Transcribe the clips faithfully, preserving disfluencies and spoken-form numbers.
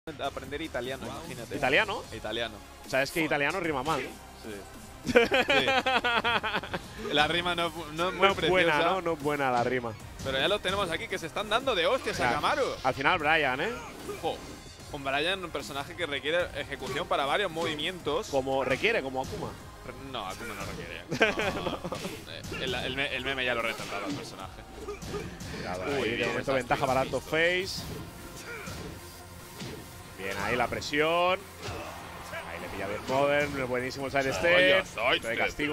aprender italiano, imagínate. ¿Italiano? Italiano. Sabes que italiano rima mal. Sí. Sí. La rima no, no es muy No es preciosa, buena, ¿no? No es buena la rima. pero ya los tenemos aquí que se están dando de hostias O sea, a Kamaru. Al final Brian, ¿eh? Oh, con Brian, un personaje que requiere ejecución para varios movimientos. Como requiere, como Akuma. No, Akuma no requiere. No, no. El, el, el meme ya lo retrataba el personaje. Cuidado Uy, ahí, de bien, momento esas ventaja para Arto Face. Bien ahí la presión. Ahí le pilla bien Modern, buenísimo el side step. Vaya De castigo.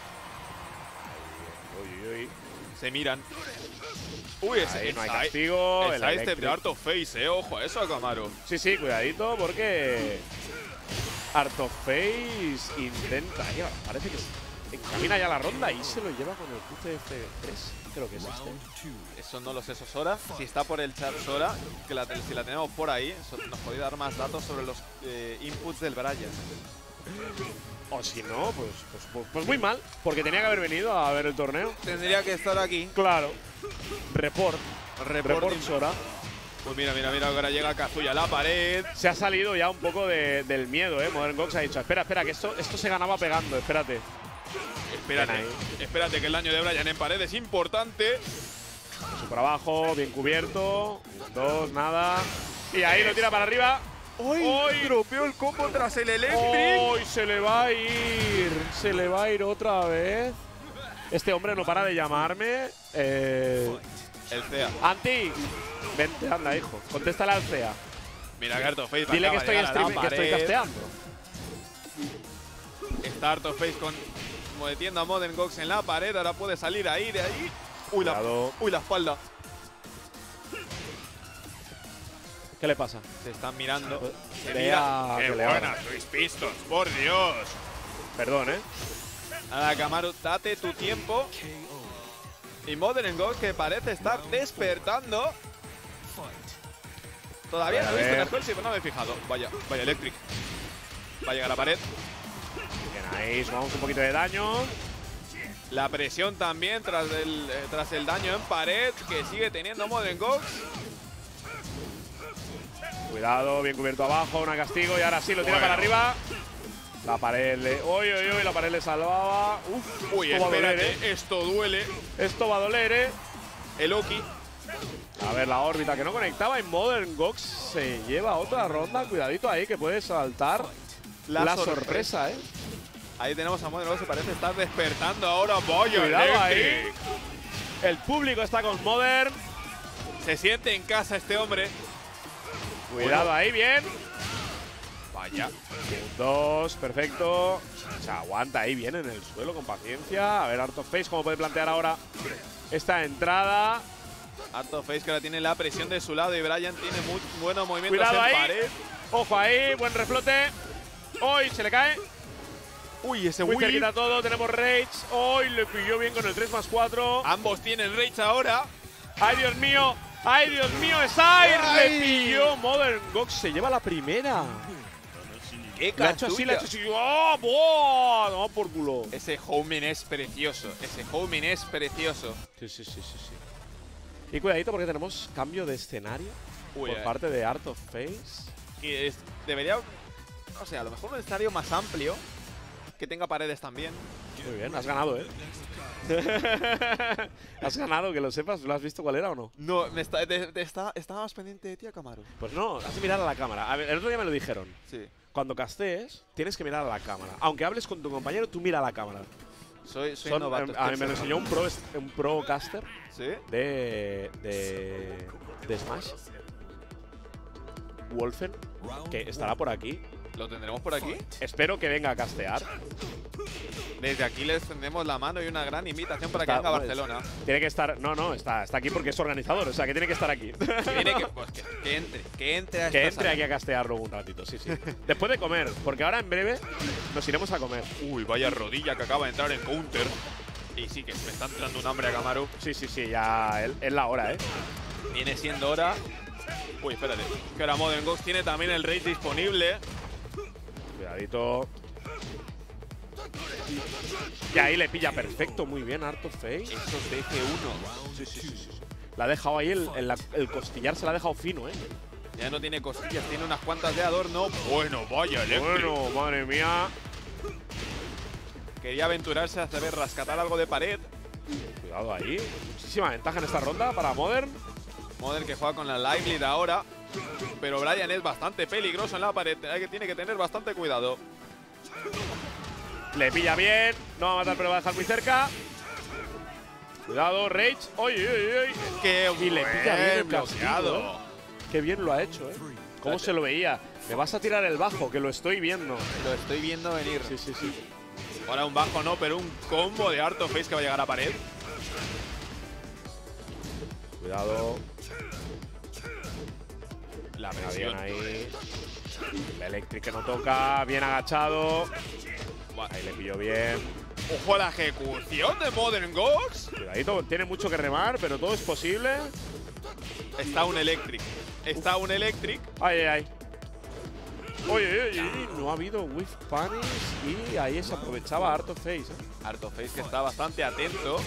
Uy, uy, uy. Se miran. Uy, ese Ahí no hay side- castigo. El el side step de electric. Art of Face, eh. Ojo a eso a Kamaru. Sí, sí, cuidadito porque Art of Face intenta. Ya, parece que encamina ya la ronda y se lo lleva con el Q C F tres. Creo que es este. Eso no lo sé, eso Sora. Si está por el chat Sora, que la, si la tenemos por ahí, eso nos podría dar más datos sobre los eh, inputs del Brian. O si no, pues, pues, pues, pues muy mal, porque tenía que haber venido a ver el torneo. Tendría que estar aquí. Claro. Report. Report. Report Sora. Pues mira, mira, mira, ahora llega Kazuya a la pared. Se ha salido ya un poco de, del miedo, ¿eh? Modern Gox ha dicho, espera, espera, que esto, esto se ganaba pegando, espérate. Espérate, Bien espérate que el daño de Brian en pared es importante. Eso por abajo, bien cubierto. Dos, nada. Y ahí lo tira para arriba. ¡Uy! Dropeó el combo tras el Electric. ¡Uy! Se le va a ir. Se le va a ir otra vez. Este hombre no para de llamarme. Eh, El C E A. Anti, vente, anda, hijo. Contéstale al C E A. Mira que Art of Face Dile que acaba de estoy, llegar a la streaming, que estoy pared. casteando. Está Art of Face con, como metiendo a Modern Gox en la pared. Ahora puede salir ahí, de ahí. Uy, la, Cuidado. uy, la espalda. ¿Qué le pasa? Se están mirando. Se Vea mira. que ¡Qué le buenas abra. Twist Pistons! ¡Por Dios! Perdón, ¿eh? Nada, Kamaru, date tu tiempo. Y Modern Gox que parece estar despertando. Todavía no A he visto ver. la Spell, pero no me he fijado. Vaya, vaya Electric. Va a llegar a la pared. Bien, ahí sumamos un poquito de daño. La presión también tras el, eh, tras el daño en pared que sigue teniendo Modern Gox. Cuidado, bien cubierto abajo, una castigo y ahora sí lo tira Bueno. para arriba. La pared le… ¡Uy, uy, uy! La pared le salvaba. Uf, Uy, esto va a doler, espérate, ¿eh? esto duele. Esto va a doler, ¿eh? El Oki. A ver, la órbita que no conectaba y Modern Gox se lleva otra ronda. Cuidadito ahí que puede saltar la, La sorpresa, sorpresa. ¿eh? Ahí tenemos a Modern Gox que parece estar despertando ahora. Vaya Cuidado ahí. Electric. El público está con Modern. Se siente en casa este hombre. Cuidado ahí, bien. Vaya. Dos, perfecto. Se aguanta ahí bien en el suelo con paciencia. A ver, Art of Face, cómo puede plantear ahora esta entrada. Art of Face que ahora tiene la presión de su lado y Brian tiene muy buenos movimientos Cuidado en ahí. pared. Ojo ahí, buen reflote. Hoy se le cae. Uy, ese Muy whip. cerquita todo, tenemos Rage. Hoy le pilló bien con el tres más cuatro. Ambos tienen Rage ahora. ¡Ay, Dios mío! ¡Ay, Dios mío! ¡Sire! Ay. Le pilló. Modern Gox se lleva la primera. ¡Qué Le ha hecho así, le ha hecho así. ¡Oh, boh! Toma por culo. Ese homing es precioso. Ese homing es precioso. Sí, sí, sí, sí, sí. Y cuidadito porque tenemos cambio de escenario Uy, por eh. parte de Art of Face. Que es- debería, o sea, a lo mejor un escenario más amplio, que tenga paredes también. Muy bien, has ganado, ¿eh? Has ganado, que lo sepas. ¿Lo has visto cuál era o no? No, me está, de- de- está- estaba más pendiente de ti, Kamaru. Pues no, has de mirar a la cámara. A ver, el otro día me lo dijeron. Sí. Cuando castees, tienes que mirar a la cámara. Aunque hables con tu compañero, tú mira a la cámara. Soy, soy Son- novato. a mí me lo estoy enseñó un pro, un pro caster ¿Sí? de, de, de Smash. Wolfen, que estará por aquí. ¿Lo tendremos por aquí? Espero que venga a castear. Desde aquí les tendemos la mano y una gran invitación para que Está- venga a pues, Barcelona. Tiene que estar… No, no, está, está aquí porque es organizador. O sea, que tiene que estar aquí. Tiene que, pues, que, que entre, que entre a Que esta entre sala. aquí a castear luego un ratito, sí, sí. Después de comer, porque ahora en breve nos iremos a comer. Uy, vaya rodilla que acaba de entrar en counter. Y sí, que me está entrando un hambre a Kamaru. Sí, sí, sí, ya es- es la hora, ¿eh? Viene siendo hora. Uy, espérate. Que ahora Modern Gox tiene también el Rage disponible. Cuidadito. Y ahí le pilla perfecto, muy bien, Art of Face. Esos D G uno. Sí, sí, sí, sí, sí. La ha dejado ahí, el, el, la- el costillar se la ha dejado fino, ¿eh? Ya no tiene costillas, tiene unas cuantas de adorno. Bueno, vaya Electric. Bueno, madre mía. Quería aventurarse a saber rescatar algo de pared. Cuidado ahí. Muchísima ventaja en esta ronda para Modern. Modern que juega con la Lively de ahora. Pero Brian es bastante peligroso en la pared. Hay que, tiene que tener bastante cuidado. Le pilla bien. No va a matar, pero va a dejar muy cerca. Cuidado, Rage. Oye, oye, oye. Qué Y le pilla bien el bloqueado. castigo, ¿eh? Qué bien lo ha hecho, ¿eh? ¿Cómo se lo veía? Me vas a tirar el bajo, que lo estoy viendo. Lo estoy viendo venir. Sí, sí, sí. Ahora un bajo no, pero un combo de Art of Face que va a llegar a pared. Cuidado. La Venga, presión. bien ahí. El Electric que no toca. Bien agachado. Ahí le pilló bien. Ojo a la ejecución de Modern Gox. Cuidadito, tiene mucho que remar, pero todo es posible. Está un Electric. Está un Electric. Ay, ay, ay. Oye, oye, oye, no ha habido Whiff Punish y ahí se aprovechaba Art of Face, ¿eh? Art of Face que está bastante atento.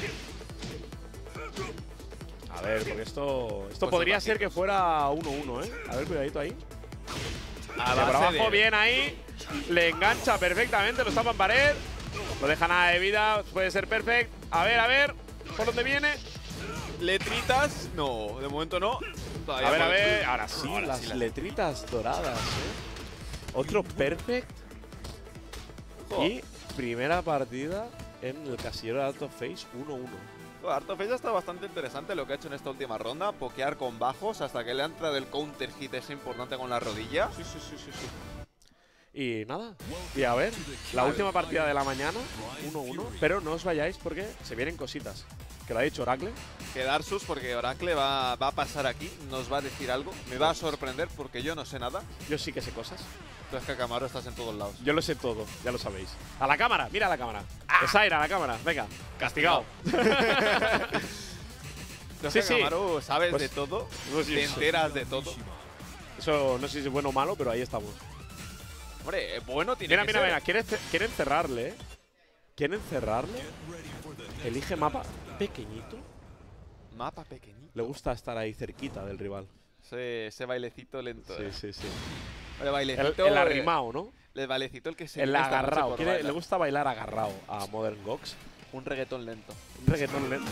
A ver, porque esto esto Pues podría bajitos. ser que fuera uno uno, ¿eh? A ver, cuidadito ahí. A De por base abajo, de- bien ahí. Le engancha perfectamente, lo tapa en pared. No deja nada de vida, puede ser perfect. A ver, a ver, ¿por dónde viene? Letritas. No, de momento no. Todavía A ver, a por- ver. Ahora sí, Ahora las sí, las- letritas doradas, ¿eh? Otro perfect. Jo. Y primera partida en el casillero de Art of Face uno uno. Jo, Art of Face está bastante interesante lo que ha hecho en esta última ronda. Pokear con bajos hasta que le ha entrado el counter hit ese importante con la rodilla. Sí, sí, sí, sí, sí. Y nada, y a ver, la última partida de la mañana, uno uno. Pero no os vayáis porque se vienen cositas. Que lo ha dicho Oracle. Quedar sus porque Oracle va, va a pasar aquí, nos va a decir algo. Me va a sorprender porque yo no sé nada. Yo sí que sé cosas. Tú es que Camaro estás en todos lados. Yo lo sé todo, ya lo sabéis. A la cámara, mira a la cámara. Esaira, a la cámara, venga. Castigado. Tú es Sí, que sí. Camaro sabes Pues- de todo, pues sí, te eso. enteras de todo. Eso no sé si es bueno o malo, pero ahí estamos. Hombre, eh, bueno tiene Mira, que mira, ser. mira, quieren, ce- quieren cerrarle, ¿eh? ¿Quieren cerrarle? Elige mapa pequeñito. Mapa pequeñito. Le gusta estar ahí cerquita del rival. Ese, ese bailecito lento. Sí, eh. sí, sí. El El, bailecito. el eh, arrimao, ¿no? El bailecito el que se El esta noche agarrao. por Quiere- bailar. le gusta bailar agarrao a Modern Gox. Un reggaetón lento. Un reggaetón lento.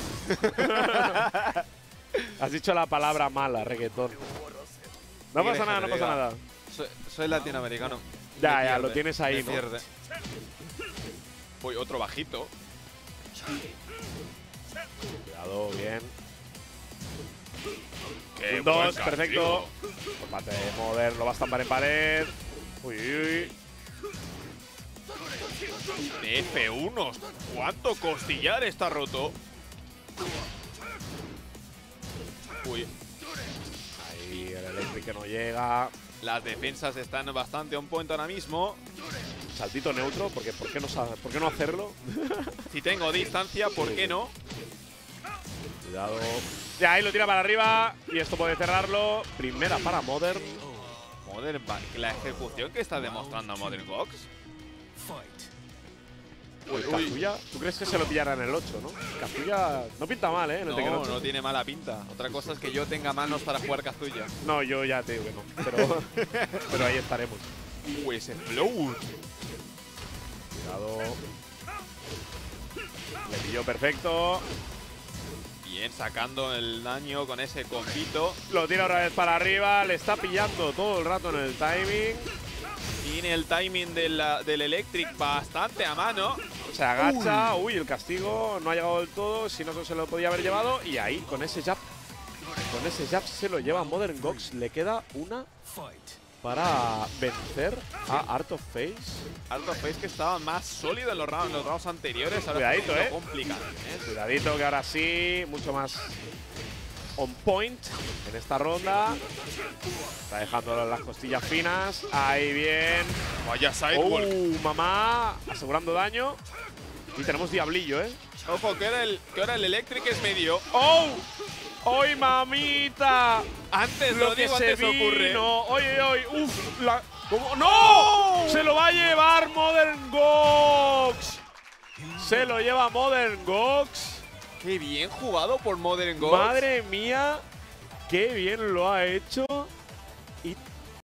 Has dicho la palabra mala, reggaetón. No ¿Qué pasa quieres nada, que no te pasa diga? nada. Soy, soy latinoamericano. Ya, Me ya, pierde, lo tienes ahí, me ¿no? pierde. Uy, otro bajito. Cuidado, bien. Qué Un buen dos, castigo. perfecto. Combate de Modern, lo va a estampar en pared. Uy, uy, uy. De F uno. ¿Cuánto costillar está roto? Uy, Ahí el Electric que no llega. las defensas están bastante on point ahora mismo. Saltito neutro, porque ¿por qué no, sabe- ¿por qué no hacerlo? Si tengo distancia, ¿por qué no? Cuidado. Ya, ahí lo tira para arriba. Y esto puede cerrarlo. Primera para Modern. Modern, Ba- la ejecución que está demostrando Modern Gox. Uy, Kazuya, ¿tú crees que se lo pillará en el ocho, no? Kazuya no pinta mal, ¿eh? En el Tekken No, ocho. no tiene mala pinta. Otra cosa es que yo tenga manos para jugar Kazuya. No, yo ya te digo que no. Pero, pero ahí estaremos. Uy, ese float. Cuidado. Le pilló perfecto. Bien, sacando el daño con ese combito. Lo tira otra vez para arriba. Le está pillando todo el rato en el timing. Tiene el timing de la- del Electric bastante a mano. Se agacha. Uy, el castigo no ha llegado del todo. Si no, se lo podía haber llevado. Y ahí, con ese jab. Con ese jab se lo lleva Modern Gox. Le queda una para vencer a Art of Face. Art of Face que estaba más sólido en los rounds, en los rounds anteriores. Ahora Cuidadito, está eh. complicado. ¿eh? Cuidadito que ahora sí, mucho más on point en esta ronda. Está dejando las costillas finas. Ahí bien. Vaya sidewalk. Oh, mamá. Asegurando daño. Y tenemos diablillo, ¿eh? Ojo, que ahora, el, que ahora el Electric es medio. ¡Oh! ¡Ay, mamita! Antes lo, Lo que digo, se antes ocurre. vino. ¡Oye, oye! ¡Uf! La, ¿cómo? ¡No! ¡Se lo va a llevar Modern Gox! Se lo lleva Modern Gox. Qué bien jugado por Modern Gox. Madre mía, qué bien lo ha hecho. It